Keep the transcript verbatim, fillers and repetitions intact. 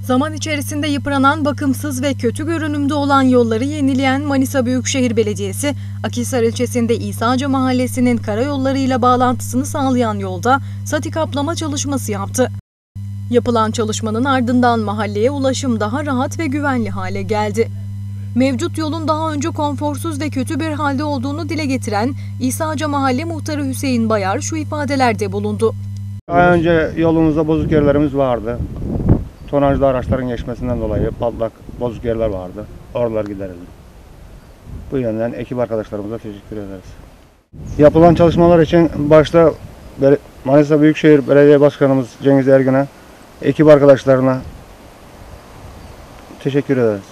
Zaman içerisinde yıpranan, bakımsız ve kötü görünümde olan yolları yenileyen Manisa Büyükşehir Belediyesi, Akhisar ilçesinde İsa'ca Mahallesi'nin karayollarıyla bağlantısını sağlayan yolda sati kaplama çalışması yaptı. Yapılan çalışmanın ardından mahalleye ulaşım daha rahat ve güvenli hale geldi. Mevcut yolun daha önce konforsuz ve kötü bir halde olduğunu dile getiren İsa'ca Mahalle Muhtarı Hüseyin Bayar şu ifadelerde bulundu. Daha önce yolumuzda bozuk yerlerimiz vardı. Tonajlı araçların geçmesinden dolayı patlak, bozuk yerler vardı. Oralar giderildi. Bu yönden ekip arkadaşlarımıza teşekkür ederiz. Yapılan çalışmalar için başta Manisa Büyükşehir Belediye Başkanımız Cengiz Ergün'e, ekip arkadaşlarına teşekkür ederiz.